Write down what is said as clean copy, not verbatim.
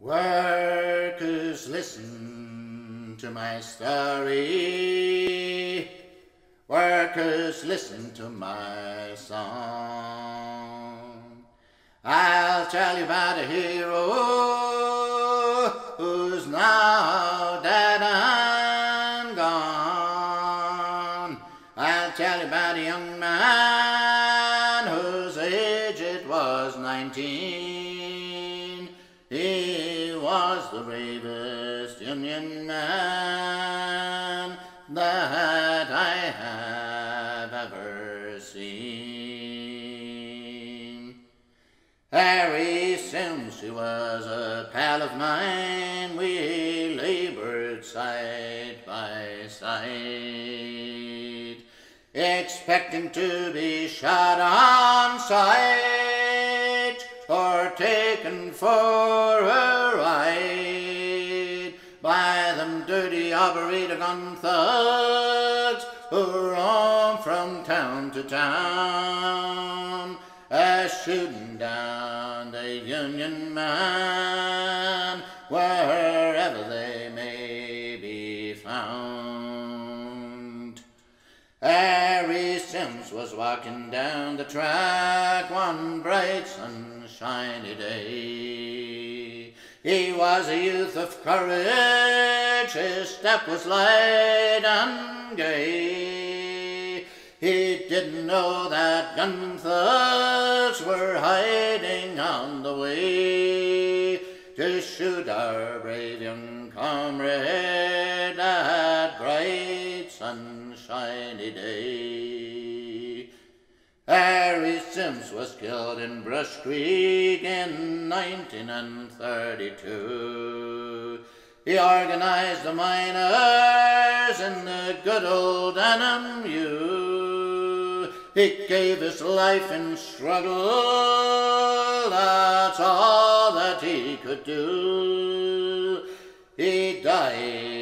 Workers, listen to my story. Workers, listen to my song. I'll tell you about a hero who's now dead and gone. I'll tell you about a young man whose age it was 19. He was the bravest Union man that I have ever seen. Harry Sims, he was a pal of mine. We labored side by side, expecting to be shot on sight or taken for a ride by them dirty operator gun thugs who roam from town to town, shooting down the Union man wherever they may be found. Harry Sims was walking down the track one bright sunshiny day. He was a youth of courage, his step was light and gay. He didn't know that gunmen thugs were hiding on the way to shoot our brave young comrade that bright sunshiny day. Harry Sims was killed in Brush Creek in 1932. He organized the miners in the good old NMU. He gave his life in struggle, that's all that he could do. He died